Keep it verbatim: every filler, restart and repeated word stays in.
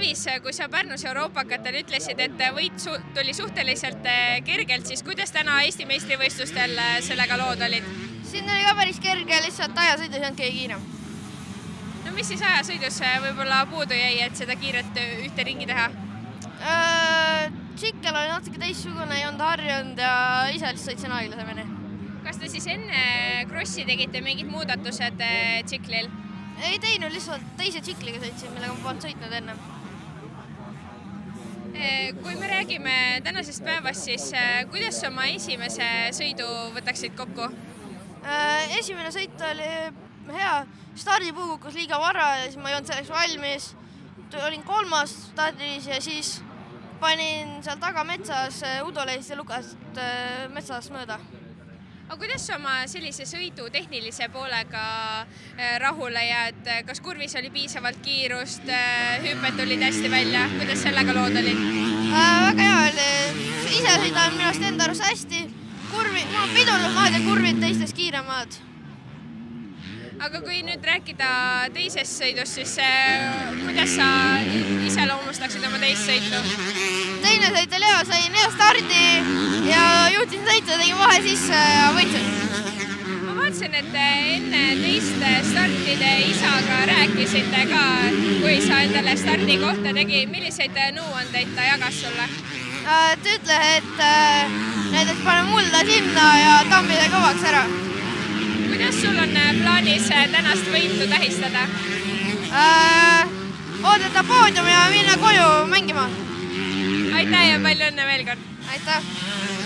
Travis, kui sa Pärnus Euroopakatel ütlesid, et võit su tuli suhteliselt kergelt, siis kuidas täna Eesti meistrivõistlustel sellega lood olid? Siin oli ka päris kerge, lihtsalt ajasõidus ei olnud kõige kiirem. No mis siis ajasõidus võib-olla puudu jäi, et seda kiiret ühte ringi teha? Tšikkel oli natuke teistsugune, ei olnud harjunud ja ise lihtsalt sõitsin aeglasemini. Kas te siis enne krossi tegite mingid muudatused Tšiklil? Ei teinud, lihtsalt teise Tšikliga sõitsin, millega ma polnud sõitnud enne. Kui me räägime tänasest päevast, siis kuidas oma esimese sõidu võtaksid kokku? Esimene sõit oli hea. Stardipuu kukkus liiga vara ja siis ma ei olnud selleks valmis. Olin kolmas stardis ja siis panin seal taga metsas Udoleist ja Lukast metsas mööda. Aga kuidas oma sellise sõidu tehnilise poolega rahule jääd? Kas kurvis oli piisavalt kiirust, hüpped tulid hästi välja? Kuidas sellega lood olid? Väga hea oli. Ise sõidan minu arust enda arust hästi. Mul on pidulnud maad ja kurvid teistest kiiremad. Aga kui nüüd rääkida teisest sõidust, siis kuidas sa ise loomustaksid oma teist sõitu? Teine sõit oli hea, sain hea stardi ja juhtisin sõitu, tegin vahe sisse ja võitsin. Ma vaatasin, et enne teist startide isaga rääkisite ka, kui sa endale stardi kohta tegi. Milliseid nõuandeid ta jagas sulle? Ta ütles, et näiteks pane mulda sinna ja tambida kõvaks ära. Kuidas sul on plaanis tänast võitu tähistada? Oodata poodium ja minna koju mängima. Aitäh ja palju õnne veel kord! Aitäh!